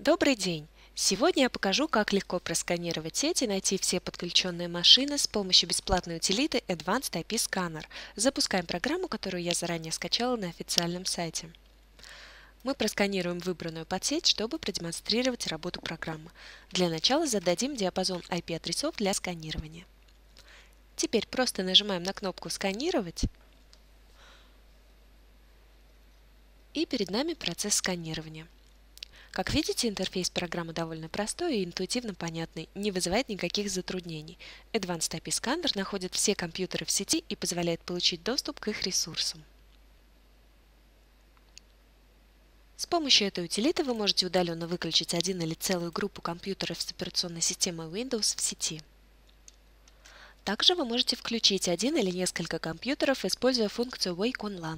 Добрый день! Сегодня я покажу, как легко просканировать сеть и найти все подключенные машины с помощью бесплатной утилиты Advanced IP Scanner. Запускаем программу, которую я заранее скачала на официальном сайте. Мы просканируем выбранную подсеть, чтобы продемонстрировать работу программы. Для начала зададим диапазон IP-адресов для сканирования. Теперь просто нажимаем на кнопку «Сканировать», и перед нами процесс сканирования. Как видите, интерфейс программы довольно простой и интуитивно понятный, не вызывает никаких затруднений. Advanced IP Scanner находит все компьютеры в сети и позволяет получить доступ к их ресурсам. С помощью этой утилиты вы можете удаленно выключить один или целую группу компьютеров с операционной системой Windows в сети. Также вы можете включить один или несколько компьютеров, используя функцию Wake on LAN.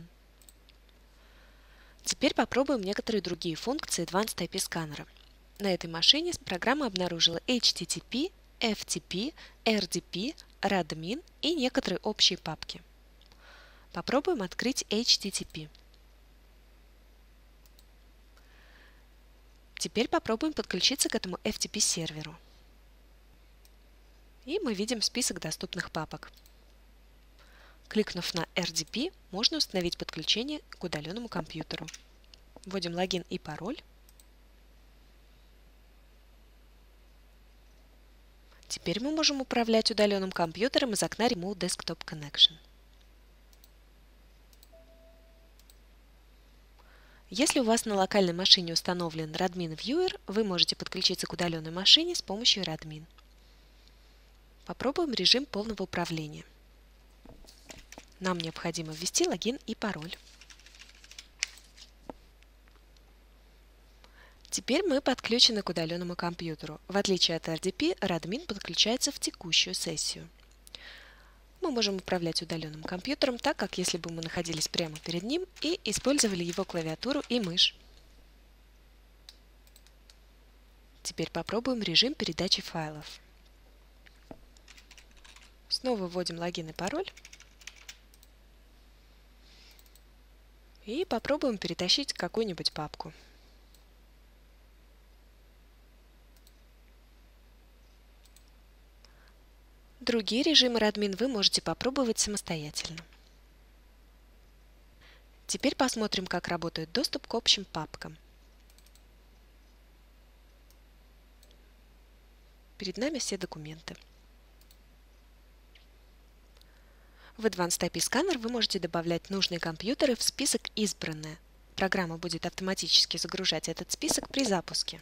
Теперь попробуем некоторые другие функции Advanced IP Scanner. На этой машине программа обнаружила HTTP, FTP, RDP, RADMIN и некоторые общие папки. Попробуем открыть HTTP. Теперь попробуем подключиться к этому FTP серверу. И мы видим список доступных папок. Кликнув на RDP, можно установить подключение к удаленному компьютеру. Вводим логин и пароль. Теперь мы можем управлять удаленным компьютером из окна Remote Desktop Connection. Если у вас на локальной машине установлен Radmin Viewer, вы можете подключиться к удаленной машине с помощью Radmin. Попробуем режим полного управления. Нам необходимо ввести логин и пароль. Теперь мы подключены к удаленному компьютеру. В отличие от RDP, Radmin подключается в текущую сессию. Мы можем управлять удаленным компьютером так, как если бы мы находились прямо перед ним и использовали его клавиатуру и мышь. Теперь попробуем режим передачи файлов. Снова вводим логин и пароль. И попробуем перетащить какую-нибудь папку. Другие режимы Radmin вы можете попробовать самостоятельно. Теперь посмотрим, как работает доступ к общим папкам. Перед нами все документы. В Advanced IP Scanner вы можете добавлять нужные компьютеры в список «Избранное». Программа будет автоматически загружать этот список при запуске.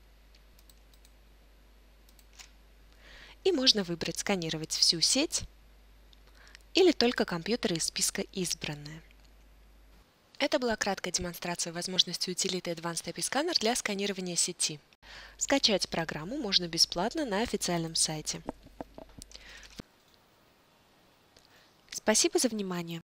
И можно выбрать «Сканировать всю сеть» или только компьютеры из списка «Избранное». Это была краткая демонстрация возможностей утилиты Advanced IP Scanner для сканирования сети. Скачать программу можно бесплатно на официальном сайте. Спасибо за внимание!